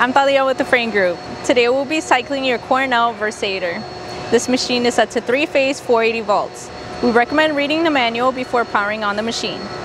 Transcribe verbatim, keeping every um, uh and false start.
I'm Thalia with the Frain Group. Today we'll be cycling your Cornell Versator. This machine is set to three-phase four eighty volts. We recommend reading the manual before powering on the machine.